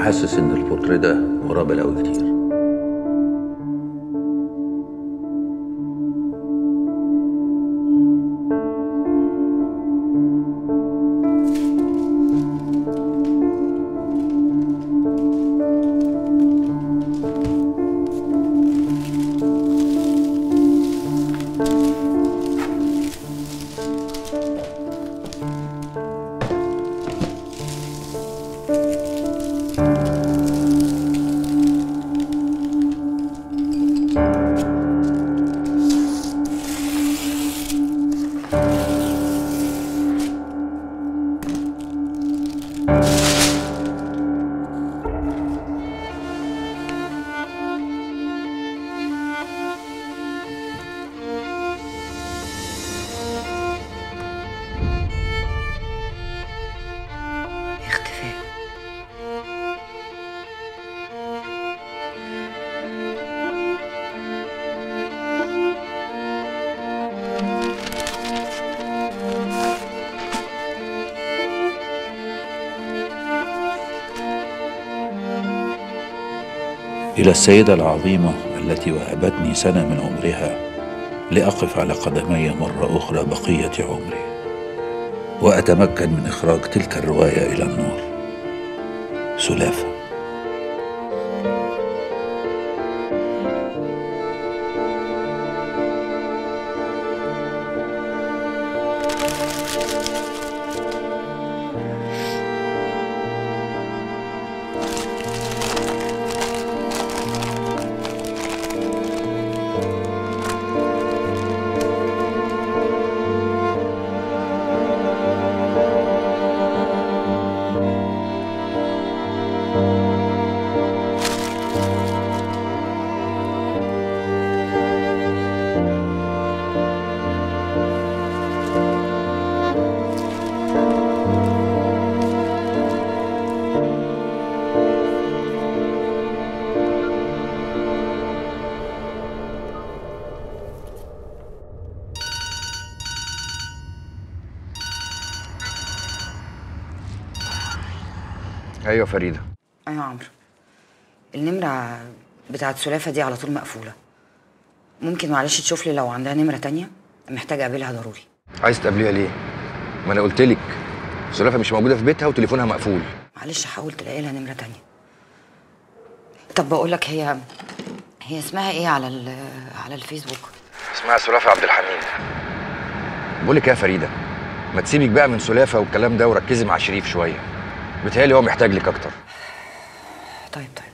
حاسس ان البورتريه ده وراه بلاوي كتير. إلى السيدة العظيمة التي وهبتني سنة من عمرها لأقف على قدمي مرة أخرى بقية عمري وأتمكن من إخراج تلك الرواية إلى النور. سلافة. ايوه فريده. ايوه عمرو، النمره بتاعت سلافه دي على طول مقفوله. ممكن معلش تشوف لي لو عندها نمره تانية؟ محتاجه اقابلها ضروري. عايز تقابليها ليه؟ ما انا قلت لك سلافه مش موجوده في بيتها وتليفونها مقفول. معلش حاول تلاقي لها نمره تانية. طب بقول لك، هي اسمها ايه على الفيسبوك؟ اسمها سلافه عبد الحميد. بقول لك يا فريده، ما تسيبك بقى من سلافه والكلام ده وركزي مع شريف شويه، بيتهيألي هو محتاج لك اكتر. طيب